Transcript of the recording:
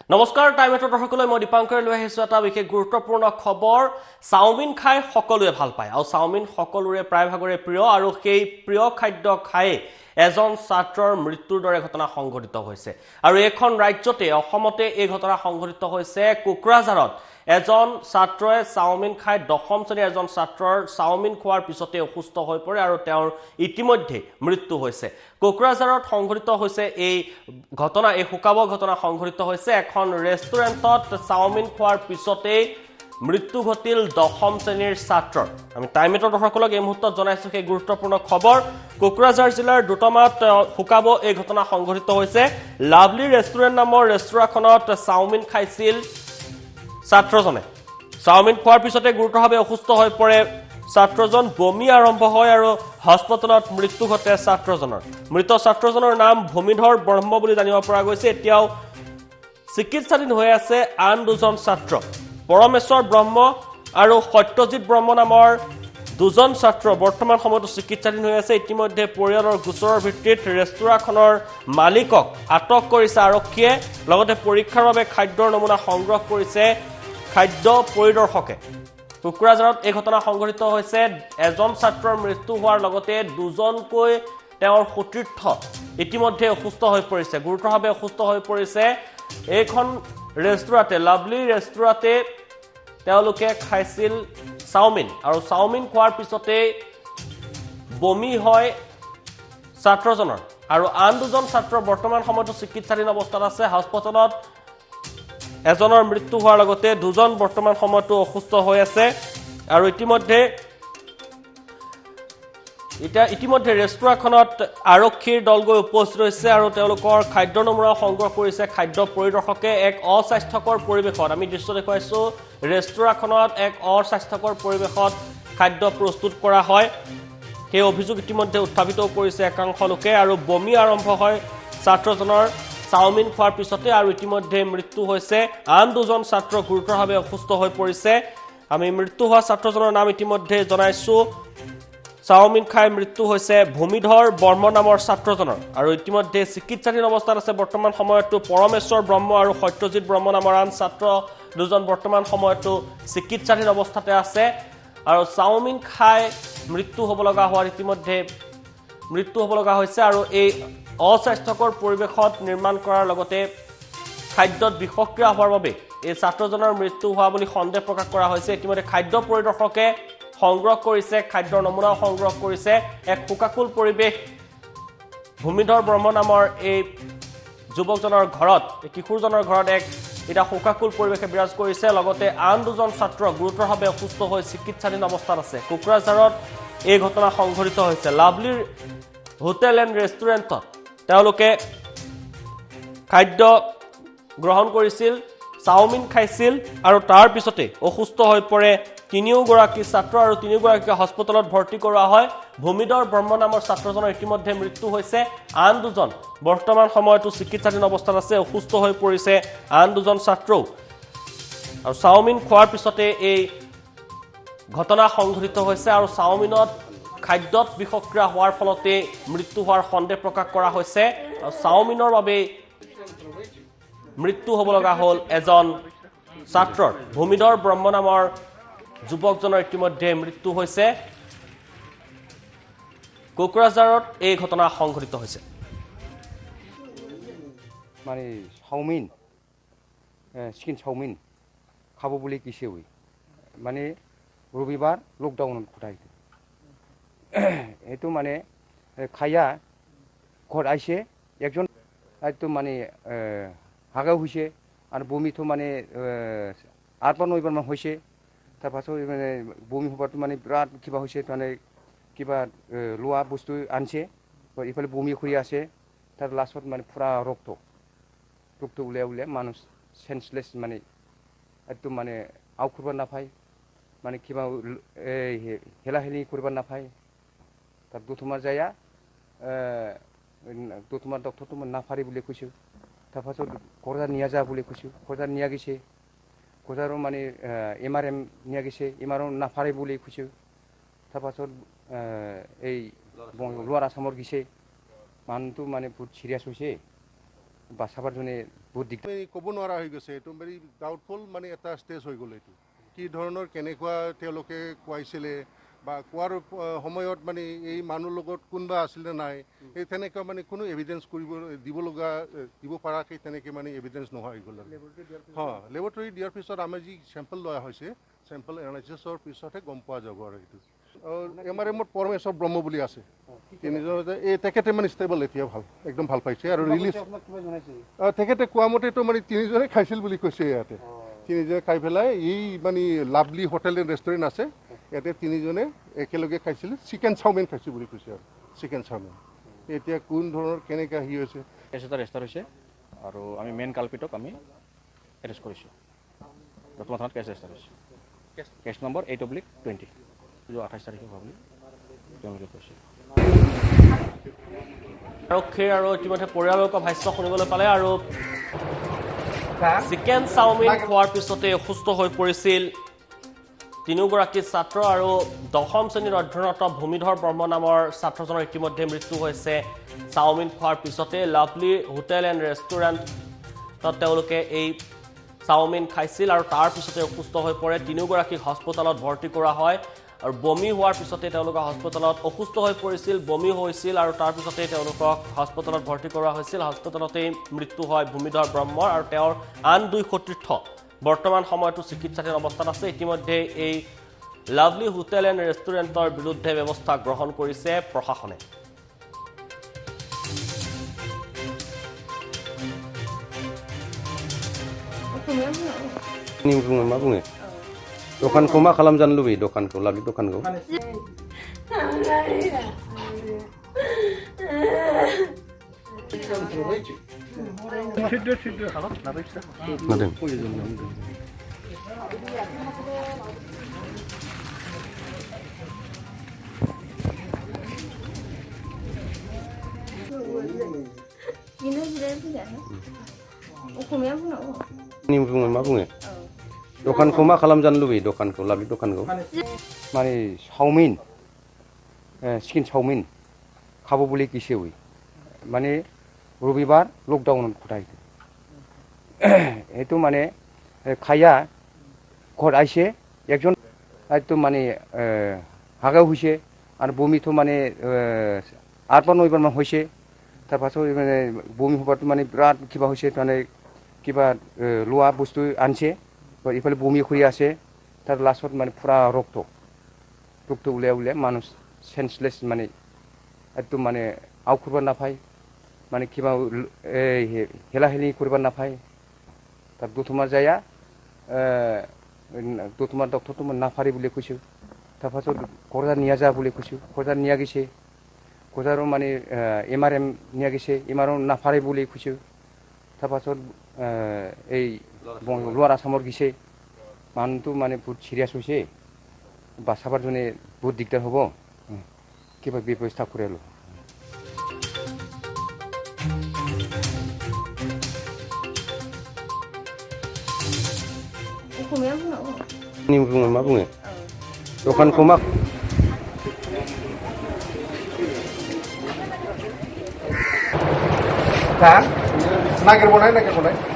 নমস্কাৰ টাইমেটৰ দৰ্শকলৈ মই দীপাংকৰ লৈ আহিছো এটা বিশেষ গুৰুত্বপূৰ্ণ খবৰ চাওমিন খাই সকলোৱে ভাল পায় আৰু চাওমিন সকলোৰে প্ৰায়ভাগৰে প্ৰিয় আৰু সেই প্ৰিয় খাদ্য খাই এজন ছাত্ৰৰ মৃত্যুৰ দৰে ঘটনা সংঘটিত হৈছে আৰু এখন ৰাজ্যতে অসমতে এই ঘটনা সংঘটিত হৈছে কোকৰাঝাৰত এজন ছাত্ৰই চাওমিন খাই দশম শ্ৰেণীৰ এজন ছাত্ৰৰ চাওমিন খোৱাৰ পিছতে অসুস্থ হৈ পৰে আৰু তেওঁৰ ইতিমধ্যে মৃত্যু হৈছে কোকৰাঝাৰত সংঘটিত হৈছে এই ঘটনা এই হুকাব ঘটনা সংঘটিত হৈছে এখন ৰেষ্টুৰেণ্টত চাওমিন খোৱাৰ পিছতে মৃত্যু ঘটিল দশম শ্ৰেণীৰ ছাত্ৰৰ আমি টাইমেটৰ দৰ্শকলৈ এই মুহূৰ্তত জনাইছো সেই গুৰুত্বপূৰ্ণ খবৰ কোকৰাঝাৰ জিলাৰ দুটামাত হুকাব এই ঘটনা সংঘটিত হৈছে লাভলি ৰেষ্টুৰেণ্ট নামৰ ৰেষ্টুৰাখনত চাওমিন খাইছিল ছাত্ৰজনে চাওমিন খোৱাৰ পিছতে গুৰুতৰভাৱে অসুস্থ হৈ পৰে ছাত্ৰজন বমি আৰম্ভ হয় আৰু হাস্পতালত মৃত্যু ঘটে ছাত্ৰজনৰ মৃত ছাত্ৰজনৰ নাম ভূমিধৰ ব্ৰহ্ম বুলি জানিব পৰা গৈছে এতিয়াও চিকিৎসাধীন হৈ আছে আন দুজন ছাত্ৰ পৰমেশ্বৰ ব্ৰহ্ম আৰু সত্যজিৎ ব্ৰহ্ম নামৰ দুজন ছাত্ৰ বৰ্তমান সময়ত চিকিৎসাধীন হৈ আছে ইতিমধ্যে পৰিয়ালৰ গোচৰৰ ভিত্তিত ৰেষ্টুৰাখনৰ মালিকক আটক কৰিছে আৰক্ষীয়ে লগতে পৰীক্ষাৰ বাবে খাদ্যৰ নমুনা সংগ্ৰহ কৰিছে খাদ্য পৰিদৰ্শকে কোকৰাঝাৰত এই ঘটনা সংঘটিত হৈছে এজন ছাত্ৰৰ মৃত্যু হোৱাৰ লগতে দুজনকৈ তেওঁৰ সতীৰ্থ ইতিমধ্যে অসুস্থ হৈ পৰিছে গুৰুতৰভাৱে অসুস্থ হৈ পৰিছে এইখন ৰেষ্টুৰাতে লাভলি ৰেষ্টুৰাতে তেওঁলোকে খাইছিল চাওমিন আৰু চাওমিন খোৱাৰ পিছতে বমি হয় ছাত্ৰজনৰ আৰু আন দুজন ছাত্ৰ বৰ্তমান সময়ত চিকিৎসাধীন অৱস্থাত আছে হাস্পতালত এজনৰ মৃত্যু হোৱাৰ লগতে দুজন বৰ্তমান সময়ত অসুস্থ হৈ আছে আৰু ইতিমধ্যে ৰেষ্টুৰাখনত আৰক্ষীৰ দল গৈ উপস্থিত হৈছে আৰু তেওঁলোকৰ খাদ্য নমুনা সংগ্ৰহ কৰিছে খাদ্য পৰিদৰ্শকে এক অস্বাস্থ্যকৰ পৰিৱেশত আমি দৃশ্য দেখুৱাইছো ৰেষ্টুৰাখনত এক অস্বাস্থ্যকৰ পৰিৱেশত খাদ্য প্ৰস্তুত কৰা হয় সেই অভিযোগ ইতিমধ্যে উত্থাপিত কৰিছে একাংশ লোকে আৰু বমি আৰম্ভ হয় ছাত্ৰজনৰ চাওমিন খোৱাৰ পিছতে আৰু ইতিমধ্যে মৃত্যু হৈছে আন দুজন ছাত্ৰ গুৰুতৰভাৱে অসুস্থ হৈ পৰিছে আমি মৃত্যু হোৱা ছাত্ৰজনৰ নাম ইতিমধ্যে জনাইছো চাওমিন খাই মৃত্যু হৈছে ভূমিধৰ ব্ৰহ্ম নামৰ ছাত্ৰজনৰ আৰু ইতিমধ্যে চিকিৎসাধীন অৱস্থাত আছে বৰ্তমান সময়ত পৰমেশ্বৰ ব্ৰহ্ম আৰু সত্যজিৎ ব্ৰহ্ম নামৰ আন ছাত্ৰ দুজন বৰ্তমান সময়ত চিকিৎসাধীন অৱস্থাতে আছে আৰু চাওমিন খাই মৃত্যু হ'ব লগা হোৱাৰ ইতিমধ্যে মৃত্যু হ'ব লগা হৈছে আৰু এই অস্বাস্থ্যকৰ পৰিৱেশত নিৰ্মাণ কৰাৰ লগতে খাদ্যত বিষক্ৰিয়া হোৱাৰ বাবে এই ছাত্ৰজনৰ মৃত্যু হোৱা বুলি সন্দেহ প্ৰকাশ কৰা হৈছে ইতিমধ্যে খাদ্য পৰিদৰ্শকে সংগ্ৰহ কৰিছে খাদ্যৰ নমুনা সংগ্ৰহ কৰিছে এক শোকাকুল পৰিৱেশ ভূমিধৰ ব্ৰহ্ম নামৰ এই যুৱকজনৰ ঘৰত এই কিশোৰজনৰ ঘৰত এটা শোকাকুল পৰিৱেশে বিৰাজ কৰিছে লগতে আন দুজন ছাত্ৰ গুৰুতৰভাৱে অসুস্থ হৈ চিকিৎসাধীন অৱস্থাত আছে কোকৰাঝাৰত এই ঘটনা সংঘটিত হৈছে লাভলি হোটেল এণ্ড ৰেষ্টুৰেণ্টত তেওঁলোকে খাদ্য গ্ৰহণ কৰিছিল চাওমিন খাইছিল আৰু তাৰ পিছতে অসুস্থ হৈ পৰে তিনিওগৰাকী ছাত্ৰ আৰু তিনিওগৰাকী হাস্পতালত ভৰ্তি কৰোৱা হয় ভূমিধৰ ব্ৰহ্ম নামৰ ছাত্ৰজনৰ ইতিমধ্যে মৃত্যু হৈছে আন দুজন বৰ্তমান সময়ত চিকিৎসাধীন অৱস্থাত আছে অসুস্থ হৈ পৰিছে আন দুজন ছাত্ৰও আৰু চাওমিন খোৱাৰ পিছতে এই ঘটনা সংঘটিত হৈছে আৰু চাওমিনত খাদ্যত বিষক্ৰিয়া হোৱাৰ ফলতে মৃত্যু হোৱাৰ সন্দেহ প্ৰকাশ কৰা হৈছে আৰু চাওমিনৰ বাবে মৃত্যু হ'ব লগা হ'ল এজন ছাত্ৰৰ ভূমিধৰ ব্ৰহ্ম নামৰ যুৱকজনৰ ইতিমধ্যে মৃত্যু হৈছে কোকৰাঝাৰত এই ঘটনা সংঘটিত হৈছে মানে চাওমিন চিকেন চাওমিন খাব বুলি কিছে মানে ৰবিবাৰ লকডাউনত ঘটাইছে এইটো মানে খাইয়া ঘৰত আহিছে একজন একদম মানে হাগাও হৈছে আৰু বমিটো মানে 8-9বাৰমান হৈছে তাৰপাছত মানে বমি হোৱাটো মানে বিৰাট কিবা হৈছে মানে কিবা লোৱা বস্তু আনছে ইফালে বমি কৰি আছে তাৰ লাষ্টত মানে পুৰা ৰক্ত উলিয়াই মানুহ চেন্সলেছ মানে একদম মানে আও কৰিব নাপায় মানে কিবা হেলা হেলি কৰিব নাপায় তাৰ দুটুমাৰ যায় দুটুমাৰ ডক্টৰটো নাপাৰি বুলি কৈছোঁ তাৰপাছত ঘৰজাত নিয়া যা বুলি কৈছোঁ ঘৰজাত নিয়া গৈছে ঘৰজাৰো মানে MRM নিয়া গৈছে MRM নাপাৰে বুলি কৈছোঁ তাৰপাছত এই লোৱাৰ আছামৰ গৈছে মানুহটো মানে বহুত চিৰিয়াছ হৈছে বাচ্চাবাৰ জনে বহুত দিগদাৰ ক'ব নোৱাৰা হৈ গৈছে এইটো ভেৰি ডাউটফুল মানে এটা ষ্টেজ হৈ গ'ল এইটো কি ধৰণৰ কেনেকুৱা তেওঁলোকে খুৱাইছিলে বা কোৱাৰ সময়ত মানে এই মানুহৰ লগত কোনোবা আছিলে নাই এই তেনেকুৱা মানে কোনো এভিডেঞ্চ দিব পৰাকৈ তেনেকৈ মানে এভিডেঞ্চ নোহোৱা হৈ গ'ল লেবৰেটৰী দিয়াৰ পিছত আমাৰ যি চেম্পল লোৱা হৈছে চেম্পল এনালাইচিছৰ পিছতহে গম পোৱা যাব আৰু এইটো MRMত পৰমেশ্বৰ ব্ৰহ্ম বুলি আছে তিনিজন এই তেখেতে মানে ষ্টেবল এতিয়া ভাল একদম ভাল পাইছে আৰু ৰিলিজ তেখেতে কোৱা মতেতো মানে তিনিজনে খাইছিল বুলি কৈছে ইয়াতে তিনিজনে খাই পেলাই এই মানে লাভলি হোটেল এণ্ড ৰেষ্টুৰেণ্ট আছে ইয়াতে তিনিজনে একেলগে খাইছিল চিকেন চাওমিন খাইছিল বুলি কৈছে আৰু চিকেন চাওমিন এতিয়া কোন ধৰণৰ কেনেকৈ আহি হৈছে কেছ এটা ৰেজিষ্টাৰ হৈছে আৰু আমি মেইন কালপিটক আমি এৰেষ্ট কৰিছোঁ বৰ্তমান থানাত কেছ ৰেজিষ্টাৰ হৈছে কেছ নম্বৰ 8/20 28 তাৰিখে হোৱা বুলি তেওঁলোকে কৈছে আৰক্ষীৰ আৰু ইতিমধ্যে পৰিয়ালৰ ভাষ্য শুনিবলৈ পালে আৰু চিকেন চাওমিন খোৱাৰ পিছতে অসুস্থ হৈ পৰিছিল তিনিগৰাকী ছাত্ৰ আৰু 10ম শ্ৰেণীৰ অধ্যয়নৰত ভূমিধৰ বৰ্ম নামৰ ছাত্ৰজনৰ ইতিমধ্যে মৃত্যু হৈছে চাওমিন খোৱাৰ পিছতে লাভলি হোটেল এণ্ড ৰেষ্টুৰেণ্টত তেওঁলোকে এই চাওমিন খাইছিল আৰু তাৰ পিছতে অসুস্থ হৈ পৰে তিনিগৰাকীক হস্পিটেলত ভৰ্তি কৰা হয় আৰু বমি হোৱাৰ পিছতে তেওঁলোকে হস্পিটেলত অসুস্থ হৈ পৰিছিল বমি হৈছিল আৰু তাৰ পিছতে তেওঁলোকক হস্পিটেলত ভৰ্তি কৰা হৈছিল হস্পিটেলতেই মৃত্যু হয় ভূমিধৰ ব্ৰহ্মৰ আৰু তেওঁৰ আন 2 সতীৰ্থ বৰ্তমান সময়তো চিকিৎসাধীন অৱস্থাত আছে ইতিমধ্যে এই লাভলি হোটেল এণ্ড ৰেষ্টুৰেণ্টৰ বিৰুদ্ধে ব্যৱস্থা গ্ৰহণ কৰিছে প্ৰশাসনে मा बुङो दखानखौ मा खालामजानो लुबैयो दखानखौ लाभलि दखानखौ मा बुङो दखानखौ मा खालामजानो लुबैयो दखानखौ लाभलि दखानखौ माने चाउमिन चिकेन चाउमिन খাব বুলি কিছে ওই মানে রবিবার লকডাউন কোথায় এইটো মানে খাইয়া ঘর আইছে একজন একদম মানে হাগাও হইছে আর বমি তো মানে 8 বা 9 বার হইছে তার পাছত মানে বমি হবার মানে বিরাট কিবা হইছে মানে কিবা লোয়া বস্তু আনছে ইফালে বমি করে আছে তার লাস্টত মানে পুরা রক্ত উলিয়া উলিয়া মানুষ সেন্সলেস মানে একদম মানে আউ করবার না পায় মানে কিবা হেলাহেলি করবার না পায় তার দতমার যায়া দতমার ডক্টর তো না পারি বলে কইছো তার পাছত কড়া নিয়া যা বলে কইছো কড়া নিয়া গেছে কড়ারও মানে MRM নিয়া গেছে MRM না পারে বলে কইছো তার পাছত এই লোয়ার আসামর গেছে মানুষটো মানে বহুত সিরিয়াস হয়েছে বাঁচাবার জন্য বহুত দিগদার হব কিবা ব্যবস্থা করে এলো मा बुङो दखानखौ मा नागिरबावनाय